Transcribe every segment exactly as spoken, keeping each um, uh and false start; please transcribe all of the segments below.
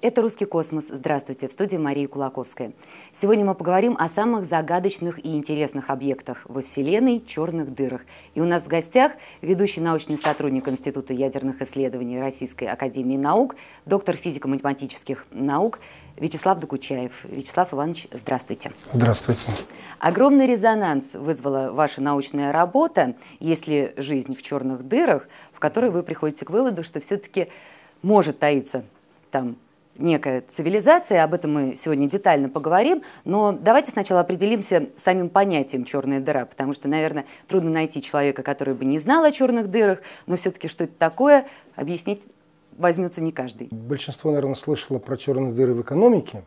Это «Русский космос». Здравствуйте, в студии Мария Кулаковская. Сегодня мы поговорим о самых загадочных и интересных объектах во Вселенной – черных дырах. И у нас в гостях ведущий научный сотрудник Института ядерных исследований Российской академии наук, доктор физико-математических наук Вячеслав Докучаев. Вячеслав Иванович, здравствуйте. Здравствуйте. Огромный резонанс вызвала ваша научная работа «Есть ли жизнь в черных дырах», в которой вы приходите к выводу, что все-таки может таиться там некая цивилизация, об этом мы сегодня детально поговорим, но давайте сначала определимся с самим понятием «черная дыра», потому что, наверное, трудно найти человека, который бы не знал о черных дырах, но все-таки что это такое, объяснить возьмется не каждый. Большинство, наверное, слышало про черные дыры в экономике,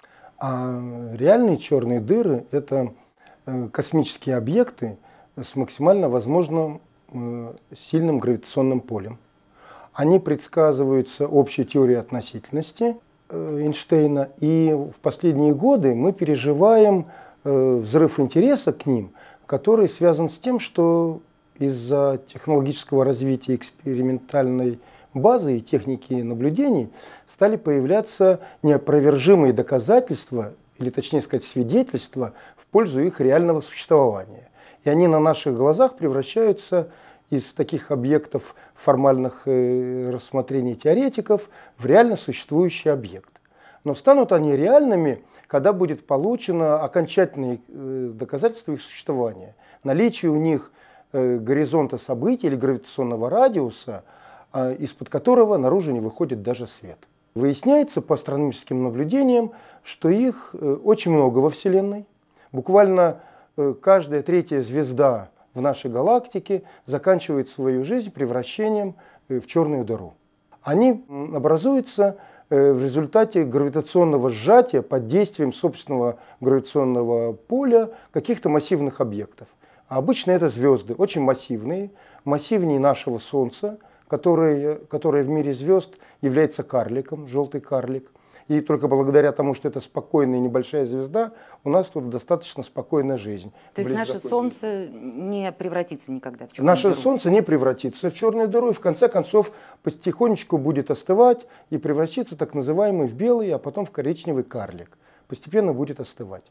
а реальные черные дыры – это космические объекты с максимально возможным сильным гравитационным полем. Они предсказываются общей теорией относительности Эйнштейна, и в последние годы мы переживаем взрыв интереса к ним, который связан с тем, что из-за технологического развития экспериментальной базы и техники наблюдений стали появляться неопровержимые доказательства, или точнее сказать свидетельства, в пользу их реального существования. И они на наших глазах превращаются из таких объектов формальных рассмотрений теоретиков в реально существующий объект. Но станут они реальными, когда будет получено окончательное доказательство их существования. Наличие у них горизонта событий или гравитационного радиуса, из-под которого наружу не выходит даже свет. Выясняется по астрономическим наблюдениям, что их очень много во Вселенной. Буквально каждая третья звезда в нашей галактике заканчивает свою жизнь превращением в черную дыру. Они образуются в результате гравитационного сжатия под действием собственного гравитационного поля каких-то массивных объектов. А обычно это звезды, очень массивные, массивнее нашего Солнца, которое, которое в мире звезд является карликом, желтый карлик. И только благодаря тому, что это спокойная небольшая звезда, у нас тут достаточно спокойная жизнь. То есть наше Солнце не превратится никогда в черную наше дыру? Наше Солнце не превратится в черную дыру, и в конце концов потихонечку будет остывать и превратится так называемый в белый, а потом в коричневый карлик. Постепенно будет остывать.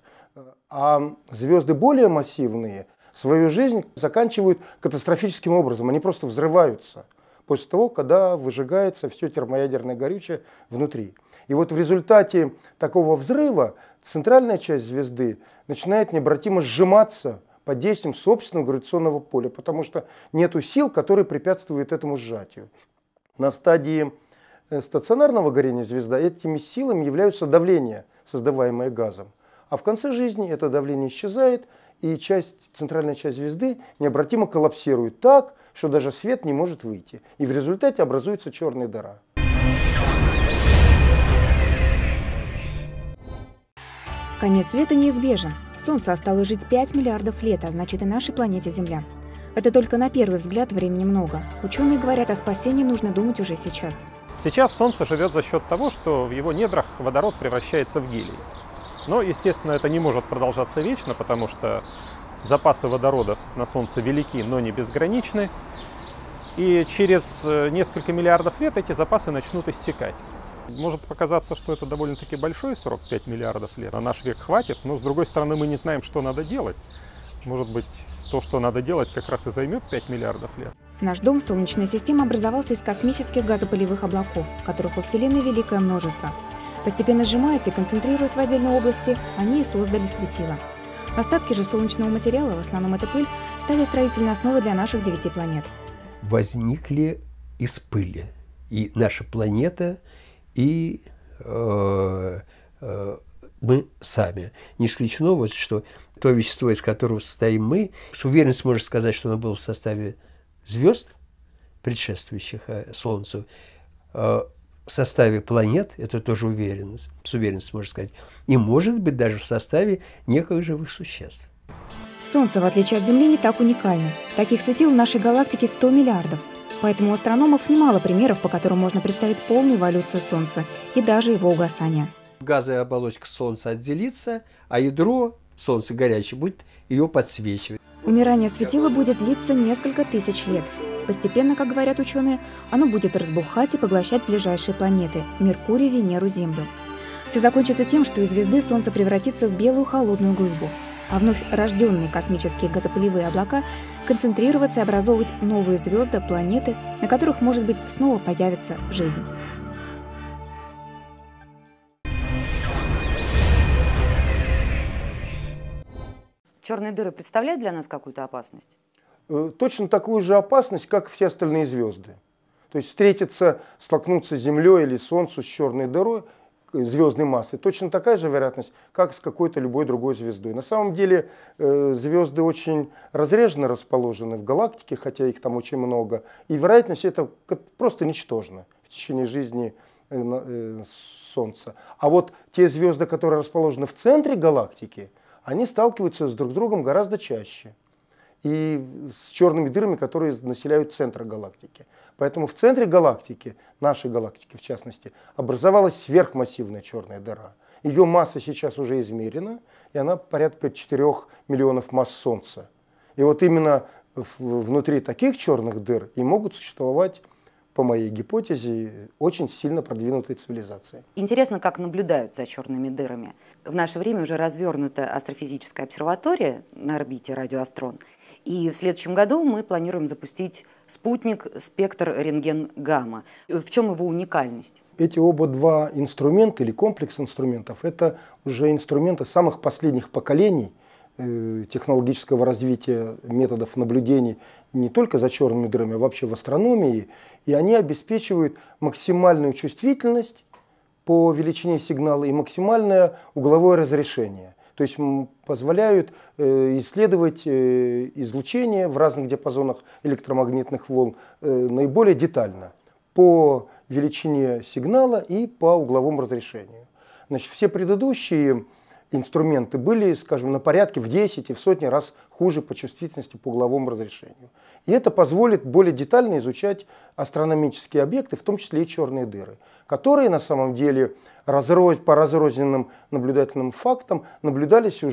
А звезды более массивные свою жизнь заканчивают катастрофическим образом. Они просто взрываются после того, когда выжигается все термоядерное горючее внутри. И вот в результате такого взрыва центральная часть звезды начинает необратимо сжиматься под действием собственного гравитационного поля, потому что нет сил, которые препятствуют этому сжатию. На стадии стационарного горения звезды этими силами являются давления, создаваемое газом. А в конце жизни это давление исчезает, и часть, центральная часть звезды необратимо коллапсирует так, что даже свет не может выйти. И в результате образуется черная дыра. Конец света неизбежен. Солнцу осталось жить пять миллиардов лет, а значит и нашей планете Земля. Это только на первый взгляд времени много. Ученые говорят, о спасении нужно думать уже сейчас. Сейчас Солнце живет за счет того, что в его недрах водород превращается в гелий. Но, естественно, это не может продолжаться вечно, потому что запасы водородов на Солнце велики, но не безграничны. И через несколько миллиардов лет эти запасы начнут иссякать. Может показаться, что это довольно-таки большой срок, пять миллиардов лет. На наш век хватит, но, с другой стороны, мы не знаем, что надо делать. Может быть, то, что надо делать, как раз и займет пять миллиардов лет. Наш дом, Солнечная система, образовался из космических газопылевых облаков, которых во Вселенной великое множество. Постепенно сжимаясь и концентрируясь в отдельной области, они и создали светило. Остатки же солнечного материала, в основном это пыль, стали строительной основой для наших девяти планет. Возникли из пыли и наша планета, и э, э, мы сами. Не исключено, вот, что то вещество, из которого состоим мы, с уверенностью можно сказать, что оно было в составе звезд, предшествующих Солнцу, э, в составе планет, это тоже уверенность, с уверенностью можно сказать, и может быть даже в составе неких живых существ. Солнце, в отличие от Земли, не так уникально. Таких светил в нашей галактике сто миллиардов. Поэтому у астрономов немало примеров, по которым можно представить полную эволюцию Солнца и даже его угасание. Газовая оболочка Солнца отделится, а ядро Солнца горячее будет ее подсвечивать. Умирание светила будет длиться несколько тысяч лет. Постепенно, как говорят ученые, оно будет разбухать и поглощать ближайшие планеты – Меркурий, Венеру, Землю. Все закончится тем, что из звезды Солнце превратится в белую холодную глыбу, а вновь рожденные космические газопылевые облака концентрироваться и образовывать новые звезды, планеты, на которых, может быть, снова появится жизнь. Черные дыры представляют для нас какую-то опасность? Точно такую же опасность, как все остальные звезды. То есть встретиться, столкнуться с Землей или Солнцем с черной дырой, звездной массой, точно такая же вероятность, как с какой-то любой другой звездой. На самом деле э, звезды очень разреженно расположены в галактике, хотя их там очень много, и вероятность это просто ничтожна в течение жизни э, э, Солнца. А вот те звезды, которые расположены в центре галактики, они сталкиваются с друг другом гораздо чаще. И с черными дырами, которые населяют центр галактики. Поэтому в центре галактики, нашей галактики в частности, образовалась сверхмассивная черная дыра. Ее масса сейчас уже измерена, и она порядка четырёх миллионов масс Солнца. И вот именно внутри таких черных дыр и могут существовать, по моей гипотезе, очень сильно продвинутые цивилизации. Интересно, как наблюдают за черными дырами. В наше время уже развернута астрофизическая обсерватория на орбите радиоастрон. И в следующем году мы планируем запустить спутник «Спектр рентген-гамма». В чем его уникальность? Эти оба два инструмента или комплекс инструментов – это уже инструменты самых последних поколений э, технологического развития методов наблюдений не только за черными дырами, а вообще в астрономии. И они обеспечивают максимальную чувствительность по величине сигнала и максимальное угловое разрешение. То есть позволяют исследовать излучение в разных диапазонах электромагнитных волн наиболее детально по величине сигнала и по угловому разрешению. Значит, все предыдущие инструменты были, скажем, на порядке в десять и в сотни раз хуже по чувствительности по угловому разрешению. И это позволит более детально изучать астрономические объекты, в том числе и черные дыры, которые на самом деле разроз... по разрозненным наблюдательным фактам наблюдались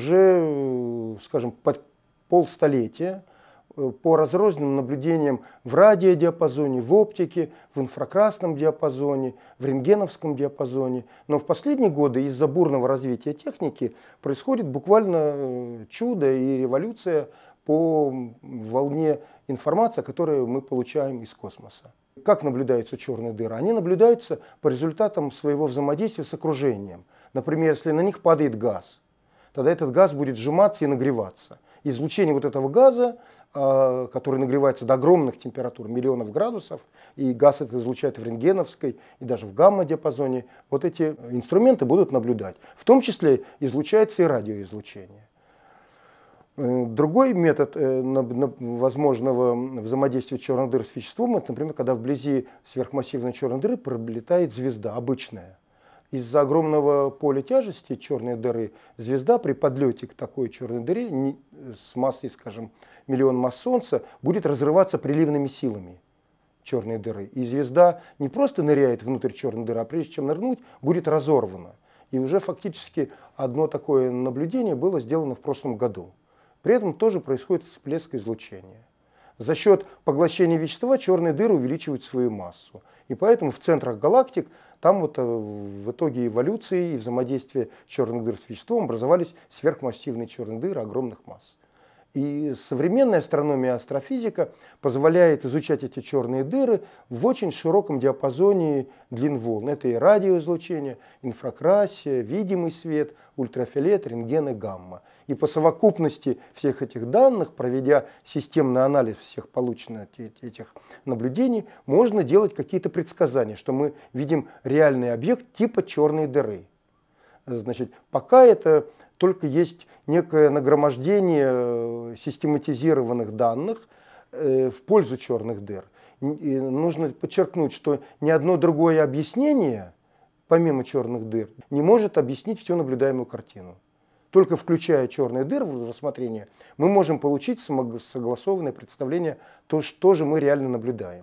уже, скажем, под полстолетия, по разрозненным наблюдениям в радиодиапазоне, в оптике, в инфракрасном диапазоне, в рентгеновском диапазоне. Но в последние годы из-за бурного развития техники происходит буквально чудо и революция по волне информации, которую мы получаем из космоса. Как наблюдаются черные дыры? Они наблюдаются по результатам своего взаимодействия с окружением. Например, если на них падает газ, тогда этот газ будет сжиматься и нагреваться. Излучение вот этого газа, который нагревается до огромных температур, миллионов градусов, и газ это излучает в рентгеновской и даже в гамма-диапазоне, вот эти инструменты будут наблюдать. В том числе излучается и радиоизлучение. Другой метод возможного взаимодействия черных дыр с веществом, это, например, когда вблизи сверхмассивной черной дыры пролетает звезда, обычная. Из-за огромного поля тяжести черной дыры звезда при подлете к такой черной дыре с массой, скажем, миллион масс Солнца будет разрываться приливными силами черной дыры. И звезда не просто ныряет внутрь черной дыры, а прежде чем нырнуть, будет разорвана. И уже фактически одно такое наблюдение было сделано в прошлом году. При этом тоже происходит всплеск излучения. За счет поглощения вещества черные дыры увеличивают свою массу. И поэтому в центрах галактик там вот в итоге эволюции и взаимодействия черных дыр с веществом образовались сверхмассивные черные дыры огромных масс. И современная астрономия и астрофизика позволяет изучать эти черные дыры в очень широком диапазоне длин волн. Это и радиоизлучение, инфракрасия, видимый свет, ультрафиолет, рентген и гамма. И по совокупности всех этих данных, проведя системный анализ всех полученных этих наблюдений, можно делать какие-то предсказания, что мы видим реальный объект типа черной дыры. Значит, пока это только есть некое нагромождение систематизированных данных в пользу черных дыр. И нужно подчеркнуть, что ни одно другое объяснение, помимо черных дыр, не может объяснить всю наблюдаемую картину. Только включая черные дыры в рассмотрение, мы можем получить согласованное представление, то, что же мы реально наблюдаем.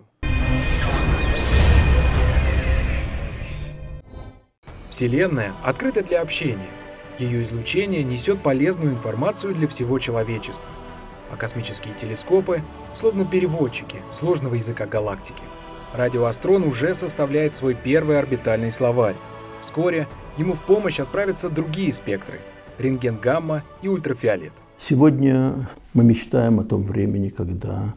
Вселенная открыта для общения. Ее излучение несет полезную информацию для всего человечества. а космические телескопы словно переводчики сложного языка галактики. Радиоастрон уже составляет свой первый орбитальный словарь. Вскоре ему в помощь отправятся другие спектры – рентген, гамма и ультрафиолет. Сегодня мы мечтаем о том времени, когда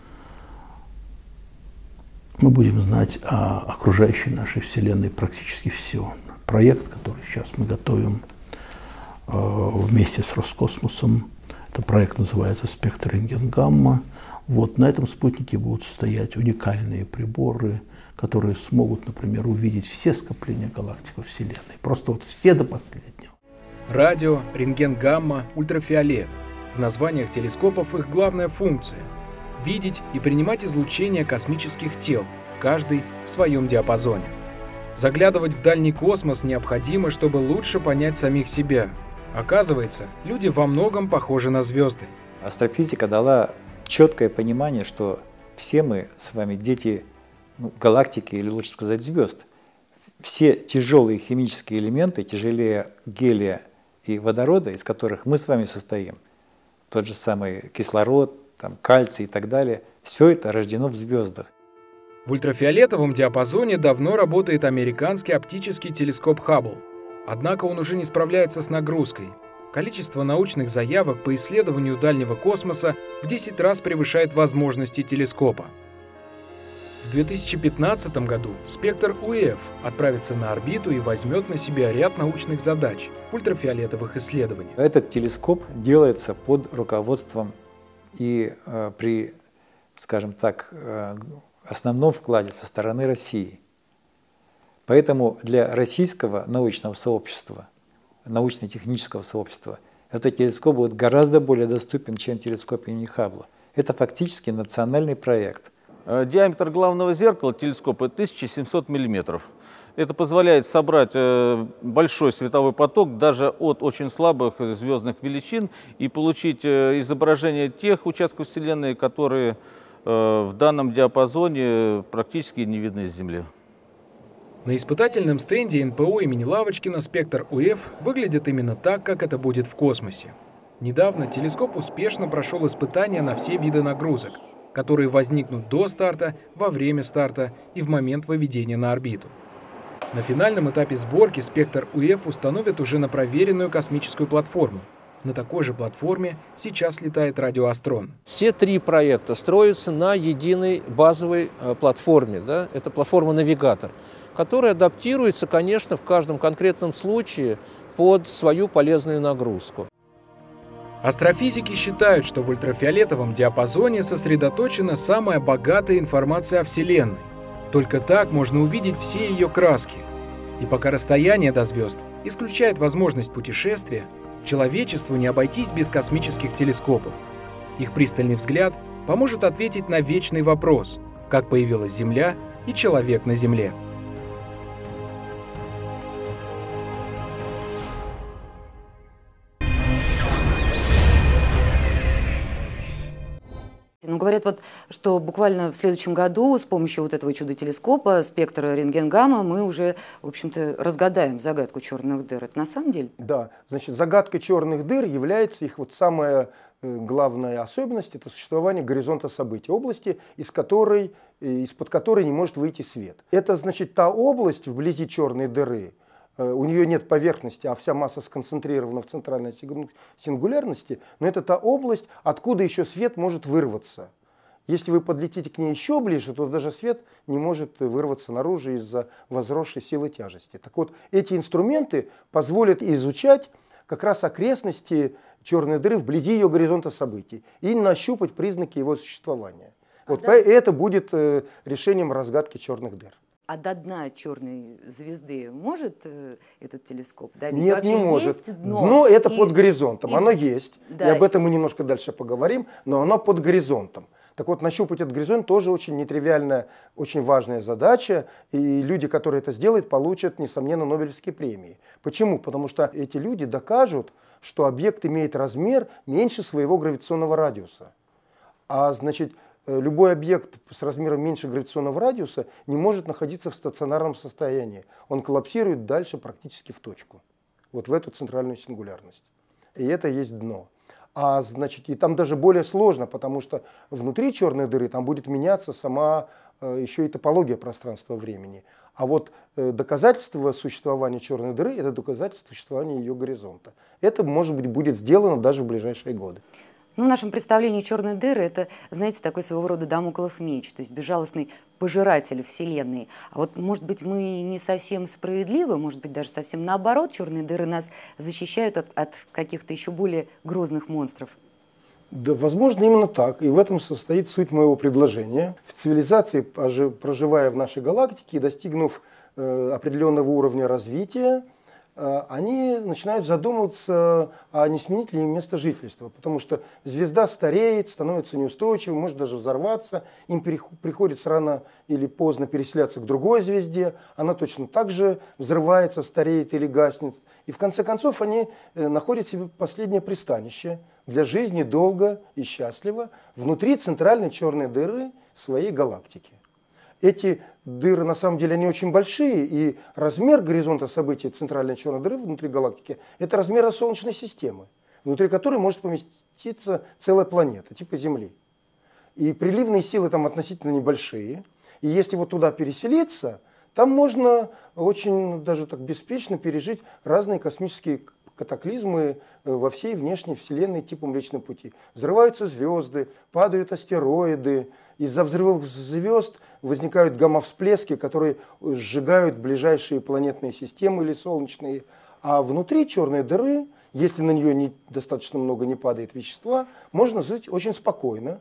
мы будем знать о окружающей нашей Вселенной практически все. Проект, который сейчас мы готовим э, вместе с Роскосмосом, это проект называется «Спектр рентген-гамма». Вот на этом спутнике будут стоять уникальные приборы, которые смогут, например, увидеть все скопления галактик во Вселенной. Просто вот все до последнего. Радио, рентген-гамма, ультрафиолет. В названиях телескопов их главная функция – видеть и принимать излучение космических тел, каждый в своем диапазоне. Заглядывать в дальний космос необходимо, чтобы лучше понять самих себя. Оказывается, люди во многом похожи на звезды. Астрофизика дала четкое понимание, что все мы с вами дети ну, галактики, или лучше сказать звезд. Все тяжелые химические элементы, тяжелее гелия и водорода, из которых мы с вами состоим, тот же самый кислород, там, кальций и так далее, все это рождено в звездах. В ультрафиолетовом диапазоне давно работает американский оптический телескоп Хаббл. Однако он уже не справляется с нагрузкой. Количество научных заявок по исследованию дальнего космоса в десять раз превышает возможности телескопа. В две тысячи пятнадцатом году спектр У Эф отправится на орбиту и возьмет на себя ряд научных задач в ультрафиолетовых исследованиях. Этот телескоп делается под руководством и э, при, скажем так, э, основном вкладе со стороны России. Поэтому для российского научного сообщества, научно-технического сообщества, этот телескоп будет гораздо более доступен, чем телескоп имени Хаббла. Это фактически национальный проект. Диаметр главного зеркала телескопа тысяча семьсот миллиметров. Это позволяет собрать большой световой поток даже от очень слабых звездных величин и получить изображение тех участков Вселенной, которые в данном диапазоне практически не видны с Земли. На испытательном стенде эн пэ о имени Лавочкина спектр У Эф выглядит именно так, как это будет в космосе. Недавно телескоп успешно прошел испытания на все виды нагрузок, которые возникнут до старта, во время старта и в момент выведения на орбиту. На финальном этапе сборки спектр У Эф установят уже на проверенную космическую платформу. На такой же платформе сейчас летает радиоастрон. Все три проекта строятся на единой базовой э, платформе. Да? Это платформа-навигатор, которая адаптируется, конечно, в каждом конкретном случае под свою полезную нагрузку. Астрофизики считают, что в ультрафиолетовом диапазоне сосредоточена самая богатая информация о Вселенной. Только так можно увидеть все ее краски. И пока расстояние до звезд исключает возможность путешествия, человечеству не обойтись без космических телескопов. Их пристальный взгляд поможет ответить на вечный вопрос, как появилась Земля и человек на Земле. Ну, говорят, вот, что буквально в следующем году с помощью вот этого чудо-телескопа, спектра рентген-гамма, мы уже, в общем-то, разгадаем загадку черных дыр. Это на самом деле? Да, значит, загадкой черных дыр является их вот самая главная особенность – это существование горизонта событий, области, из которой, из-под которой не может выйти свет. Это, значит, та область вблизи черной дыры, у нее нет поверхности, а вся масса сконцентрирована в центральной сингулярности, но это та область, откуда еще свет может вырваться. Если вы подлетите к ней еще ближе, то даже свет не может вырваться наружу из-за возросшей силы тяжести. Так вот, эти инструменты позволят изучать как раз окрестности черной дыры вблизи ее горизонта событий и нащупать признаки его существования. Вот да. Это будет решением разгадки черных дыр. А до дна черной звезды может э, этот телескоп? Да, нет, не может. Дно, дно это и, под горизонтом, и, оно есть. Да, и об этом мы немножко дальше поговорим, но оно под горизонтом. Так вот, нащупать этот горизонт тоже очень нетривиальная, очень важная задача. И люди, которые это сделают, получат, несомненно, Нобелевские премии. Почему? Потому что эти люди докажут, что объект имеет размер меньше своего гравитационного радиуса. А значит, любой объект с размером меньше гравитационного радиуса не может находиться в стационарном состоянии. Он коллапсирует дальше практически в точку. Вот в эту центральную сингулярность. И это есть дно. А значит, и там даже более сложно, потому что внутри черной дыры там будет меняться сама э, еще и топология пространства-времени. А вот э, доказательство существования черной дыры – это доказательство существования ее горизонта. Это, может быть, будет сделано даже в ближайшие годы. Ну, в нашем представлении черной дыры – это, знаете, такой своего рода дамоклов меч, то есть безжалостный пожиратель Вселенной. А вот, может быть, мы не совсем справедливы, может быть, даже совсем наоборот, черные дыры нас защищают от, от каких-то еще более грозных монстров. Да, возможно, именно так. И в этом состоит суть моего предложения. В цивилизации, проживая в нашей галактике и достигнув э, определенного уровня развития, они начинают задумываться, а не сменить ли им место жительства. Потому что звезда стареет, становится неустойчивой, может даже взорваться. Им приходится рано или поздно переселяться к другой звезде. Она точно так же взрывается, стареет или гаснет. И в конце концов они находят себе последнее пристанище для жизни долго и счастливо внутри центральной черной дыры своей галактики. Эти дыры, на самом деле, они очень большие, и размер горизонта событий центральной черной дыры внутри галактики – это размер Солнечной системы, внутри которой может поместиться целая планета, типа Земли. И приливные силы там относительно небольшие, и если вот туда переселиться, там можно очень даже так беспечно пережить разные космические катаклизмы во всей внешней Вселенной типа Млечного Пути. Взрываются звезды, падают астероиды. Из-за взрывов звезд возникают гамма-всплески, которые сжигают ближайшие планетные системы или солнечные. А внутри черной дыры, если на нее не, достаточно много не падает вещества, можно жить очень спокойно.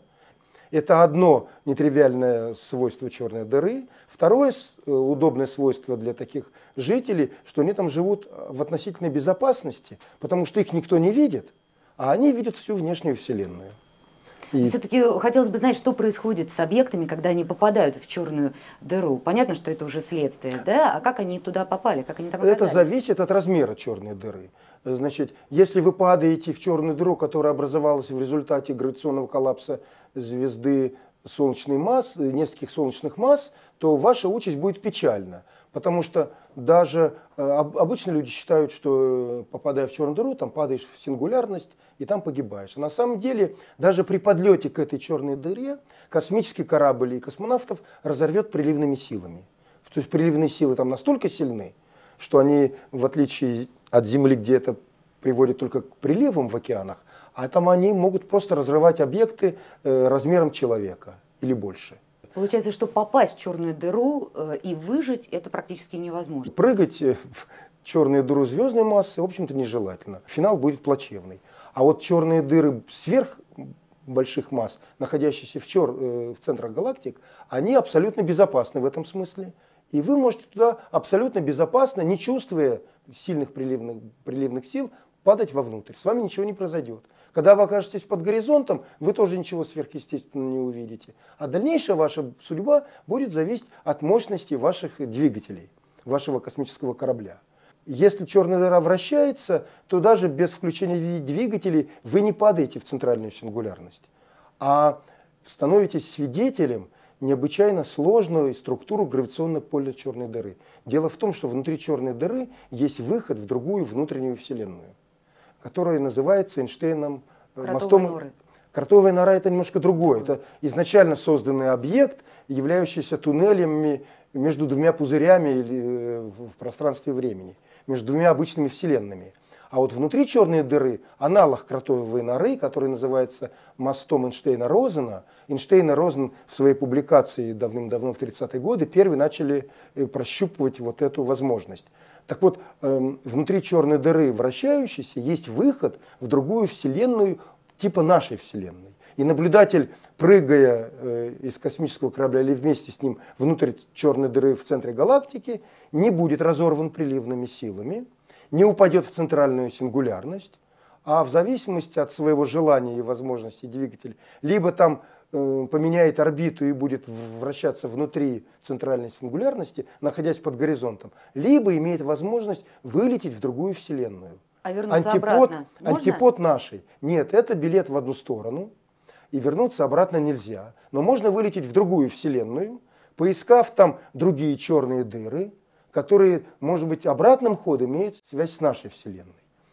Это одно нетривиальное свойство черной дыры. Второе удобное свойство для таких жителей, что они там живут в относительной безопасности, потому что их никто не видит, а они видят всю внешнюю Вселенную. И... Все-таки хотелось бы знать, что происходит с объектами, когда они попадают в черную дыру. Понятно, что это уже следствие, да? А как они туда попали, как они там оказались? Это зависит от размера черной дыры. Значит, если вы падаете в черную дыру, которая образовалась в результате гравитационного коллапса звезды солнечной массы, нескольких солнечных масс, то ваша участь будет печальна. Потому что даже э, обычно люди считают, что попадая в черную дыру, там падаешь в сингулярность и там погибаешь. А на самом деле, даже при подлете к этой черной дыре космический корабль и космонавтов разорвет приливными силами. То есть приливные силы там настолько сильны, что они, в отличие от Земли, где это приводит только к приливам в океанах, а там они могут просто разрывать объекты э, размером человека или больше. Получается, что попасть в черную дыру э, и выжить это практически невозможно. Прыгать в черную дыру звездной массы, в общем-то, нежелательно. Финал будет плачевный. А вот черные дыры сверх больших масс, находящиеся в, чер... э, в центрах галактик, они абсолютно безопасны в этом смысле. И вы можете туда абсолютно безопасно, не чувствуя сильных приливных, приливных сил, падать вовнутрь. С вами ничего не произойдет. Когда вы окажетесь под горизонтом, вы тоже ничего сверхъестественного не увидите. А дальнейшая ваша судьба будет зависеть от мощности ваших двигателей, вашего космического корабля. Если черная дыра вращается, то даже без включения двигателей вы не падаете в центральную сингулярность, а становитесь свидетелем необычайно сложную структуру гравитационного поля черной дыры. Дело в том, что внутри черной дыры есть выход в другую внутреннюю Вселенную, которая называется Эйнштейном мостом. Норы. Кротовая нора – это немножко другое. Это изначально созданный объект, являющийся туннелями между двумя пузырями или в пространстве времени, между двумя обычными вселенными. А вот внутри черной дыры аналог кротовой норы, который называется мостом Эйнштейна-Розена. Эйнштейн и Розен в своей публикации давным-давно в тридцатые годы первые начали прощупывать вот эту возможность. Так вот, э, внутри черной дыры вращающейся есть выход в другую вселенную типа нашей вселенной. И наблюдатель, прыгая э, из космического корабля или вместе с ним внутрь черной дыры в центре галактики, не будет разорван приливными силами, не упадет в центральную сингулярность, а в зависимости от своего желания и возможностей двигателя либо там э, поменяет орбиту и будет вращаться внутри центральной сингулярности, находясь под горизонтом, либо имеет возможность вылететь в другую вселенную. А вернуться антипод, обратно можно? Антипод нашей. Нет, это билет в одну сторону, и вернуться обратно нельзя. Но можно вылететь в другую вселенную, поискав там другие черные дыры, которые, может быть, обратным ходом имеют связь с нашей Вселенной.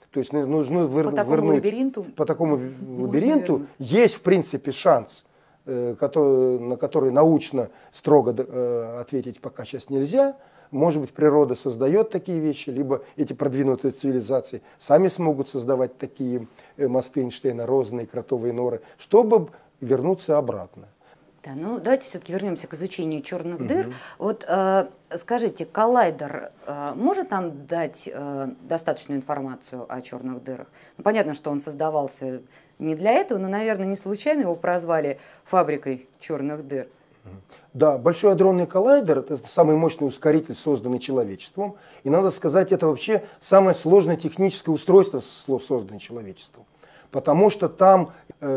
То есть нужно выр... по такому вернуть... лабиринту, по такому лабиринту есть, в принципе, шанс, который, на который научно строго ответить пока сейчас нельзя. Может быть, природа создает такие вещи, либо эти продвинутые цивилизации сами смогут создавать такие мосты Эйнштейна, Розена и кротовые норы, чтобы вернуться обратно. Да, ну давайте все-таки вернемся к изучению черных дыр. Угу. Вот э, скажите, коллайдер э, может нам дать э, достаточную информацию о черных дырах? Ну, понятно, что он создавался не для этого, но, наверное, не случайно его прозвали фабрикой черных дыр. Да, Большой адронный коллайдер – это самый мощный ускоритель, созданный человечеством. И надо сказать, это вообще самое сложное техническое устройство, созданное человечеством. Потому что там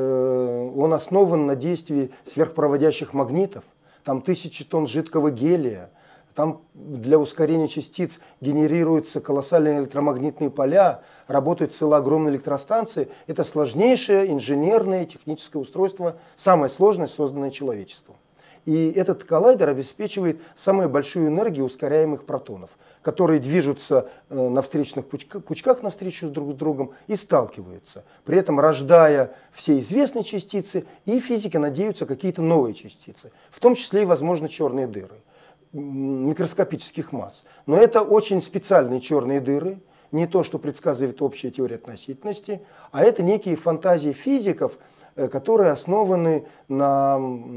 э, он основан на действии сверхпроводящих магнитов. Там тысячи тонн жидкого гелия. Там для ускорения частиц генерируются колоссальные электромагнитные поля, работают целые огромные электростанции. Это сложнейшее инженерное техническое устройство, самое сложное, созданное человечеством. И этот коллайдер обеспечивает самую большую энергию ускоряемых протонов, которые движутся на встречных пучках навстречу друг с другом и сталкиваются, при этом рождая все известные частицы, и физики надеются какие-то новые частицы, в том числе и, возможно, черные дыры микроскопических масс. Но это очень специальные черные дыры, не то, что предсказывает общая теория относительности, а это некие фантазии физиков, которые основаны на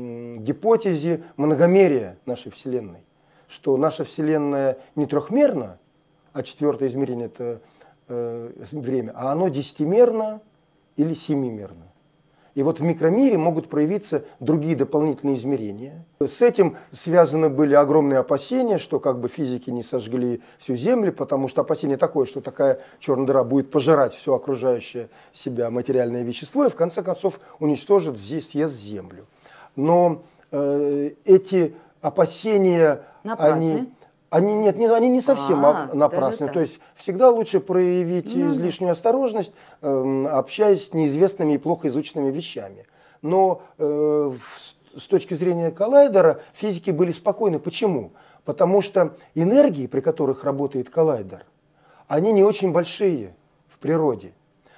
гипотезе многомерия нашей Вселенной. Что наша Вселенная не трехмерна, а четвертое измерение – это э, время, а оно десятимерно или семимерно. И вот в микромире могут проявиться другие дополнительные измерения. С этим связаны были огромные опасения, что как бы физики не сожгли всю Землю, потому что опасение такое, что такая черная дыра будет пожирать все окружающее себя материальное вещество и в конце концов уничтожит, здесь съест Землю. Но э, эти опасения, они, они, нет, не, они не совсем а, напрасны. То есть всегда лучше проявить ну, излишнюю осторожность, э, общаясь с неизвестными и плохо изученными вещами. Но э, в, с точки зрения коллайдера физики были спокойны. Почему? Потому что энергии, при которых работает коллайдер, они не очень большие в природе.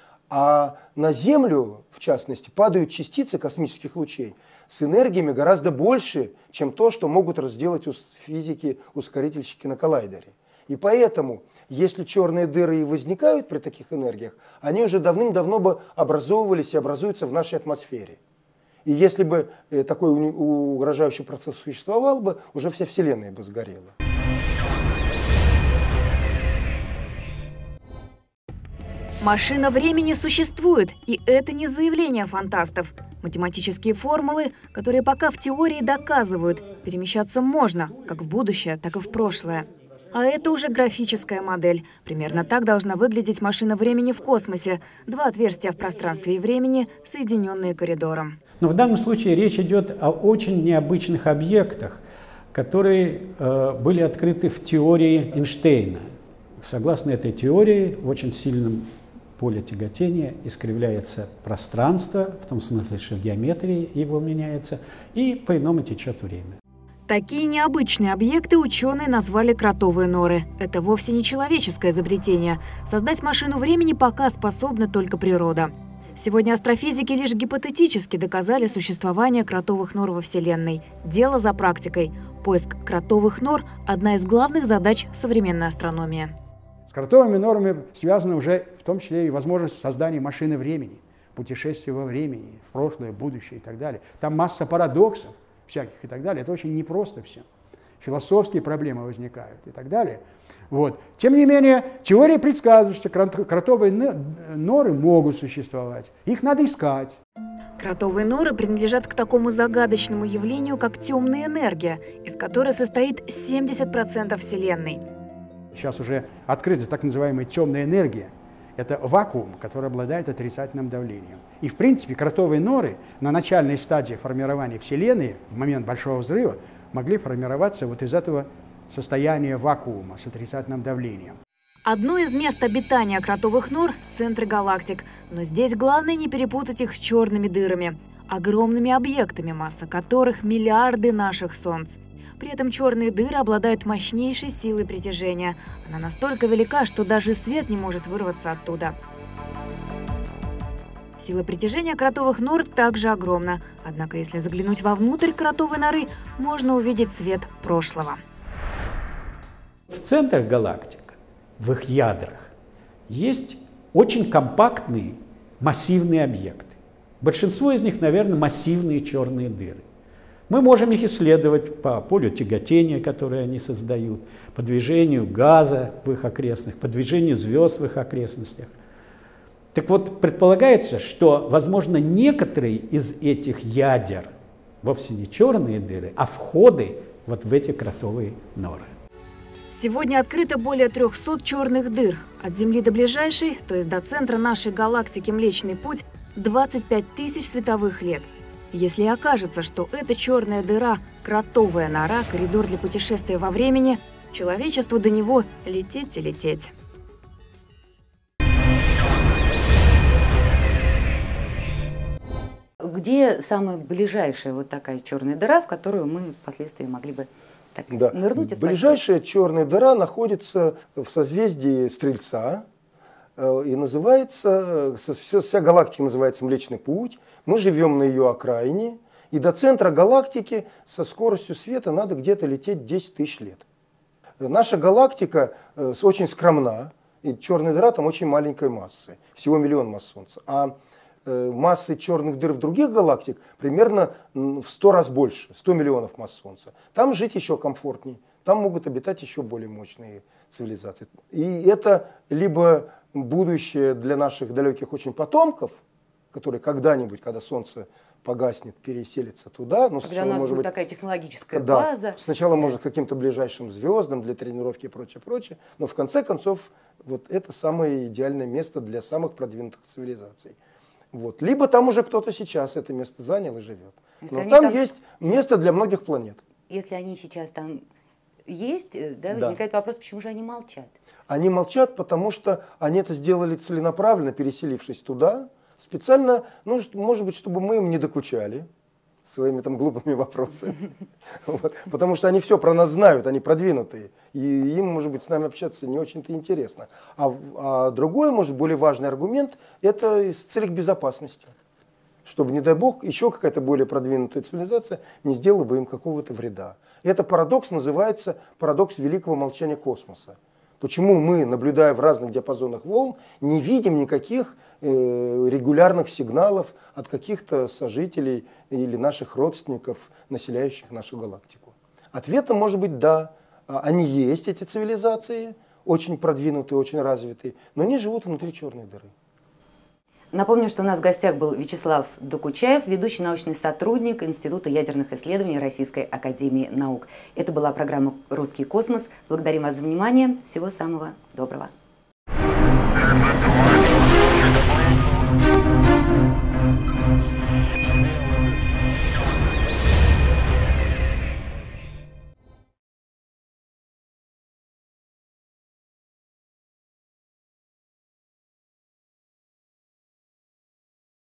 А на Землю, в частности, падают частицы космических лучей с энергиями гораздо больше, чем то, что могут разделать физики-ускорительщики на коллайдере. И поэтому, если черные дыры и возникают при таких энергиях, они уже давным-давно бы образовывались и образуются в нашей атмосфере. И если бы такой угрожающий процесс существовал бы, уже вся Вселенная бы сгорела. Машина времени существует, и это не заявление фантастов. Математические формулы, которые пока в теории доказывают, перемещаться можно, как в будущее, так и в прошлое. А это уже графическая модель. Примерно так должна выглядеть машина времени в космосе. Два отверстия в пространстве и времени, соединенные коридором. Но в данном случае речь идет о очень необычных объектах, которые э, были открыты в теории Эйнштейна. Согласно этой теории, в очень сильном поле тяготения искривляется пространство, в том смысле, что геометрия его меняется, и по-иному течет время. Такие необычные объекты ученые назвали кротовые норы. Это вовсе не человеческое изобретение. Создать машину времени пока способна только природа. Сегодня астрофизики лишь гипотетически доказали существование кротовых нор во Вселенной. Дело за практикой. Поиск кротовых нор – одна из главных задач современной астрономии. С кротовыми нормами связана уже в том числе и возможность создания машины времени, путешествия во времени, в прошлое, будущее и так далее. Там масса парадоксов всяких и так далее. Это очень непросто все. Философские проблемы возникают и так далее. Вот. Тем не менее, теория предсказывает, что кротовые норы могут существовать. Их надо искать. Кротовые норы принадлежат к такому загадочному явлению, как темная энергия, из которой состоит семьдесят процентов Вселенной. Сейчас уже открыта так называемая темная энергия. Это вакуум, который обладает отрицательным давлением. И, в принципе, кротовые норы на начальной стадии формирования Вселенной, в момент Большого взрыва, могли формироваться вот из этого состояния вакуума с отрицательным давлением. Одно из мест обитания кротовых нор – центры галактик. Но здесь главное не перепутать их с черными дырами, огромными объектами, масса которых – миллиарды наших Солнц. При этом черные дыры обладают мощнейшей силой притяжения. Она настолько велика, что даже свет не может вырваться оттуда. Сила притяжения кротовых нор также огромна. Однако, если заглянуть вовнутрь кротовой норы, можно увидеть свет прошлого. В центрах галактик, в их ядрах, есть очень компактные массивные объекты. Большинство из них, наверное, массивные черные дыры. Мы можем их исследовать по полю тяготения, которое они создают, по движению газа в их окрестностях, по движению звезд в их окрестностях. Так вот, предполагается, что, возможно, некоторые из этих ядер вовсе не черные дыры, а входы вот в эти кротовые норы. Сегодня открыто более трёхсот черных дыр. От Земли до ближайшей, то есть до центра нашей галактики Млечный Путь, двадцать пять тысяч световых лет. Если окажется, что эта черная дыра – кротовая нора, коридор для путешествия во времени, человечеству до него лететь и лететь. Где самая ближайшая вот такая черная дыра, в которую мы впоследствии могли бы так да. нырнуть и спать? Ближайшая черная дыра находится в созвездии Стрельца и называется, вся галактика называется Млечный Путь. Мы живем на ее окраине, и до центра галактики со скоростью света надо где-то лететь десять тысяч лет. Наша галактика очень скромна, и черная дыра там очень маленькой массы, всего миллион масс Солнца. А массы черных дыр в других галактик примерно в сто раз больше, сто миллионов масс Солнца. Там жить еще комфортней, там могут обитать еще более мощные цивилизации. И это либо будущее для наших далеких очень потомков, которые когда-нибудь, когда Солнце погаснет, переселится туда. Но когда у нас может будет быть такая технологическая да, база. Сначала, да. может, каким-то ближайшим звездам для тренировки и прочее, прочее. Но в конце концов, вот это самое идеальное место для самых продвинутых цивилизаций. Вот. Либо там уже кто-то сейчас это место занял и живет. Если Но там, там есть место для многих планет. Если они сейчас там есть, да, возникает да. вопрос, почему же они молчат? Они молчат, потому что они это сделали целенаправленно, переселившись туда, специально, ну, может быть, чтобы мы им не докучали своими там глупыми вопросами. Вот. Потому что они все про нас знают, они продвинутые. И им, может быть, с нами общаться не очень-то интересно. А, а другой, может, более важный аргумент, это с целью безопасности. Чтобы, не дай бог, еще какая-то более продвинутая цивилизация не сделала бы им какого-то вреда. Это парадокс называется парадокс великого молчания космоса. Почему мы, наблюдая в разных диапазонах волн, не видим никаких э, регулярных сигналов от каких-то сожителей или наших родственников, населяющих нашу галактику? Ответом может быть да, они есть, эти цивилизации, очень продвинутые, очень развитые, но они живут внутри черной дыры. Напомню, что у нас в гостях был Вячеслав Докучаев, ведущий научный сотрудник Института ядерных исследований Российской академии наук. Это была программа «Русский космос». Благодарим вас за внимание. Всего самого доброго.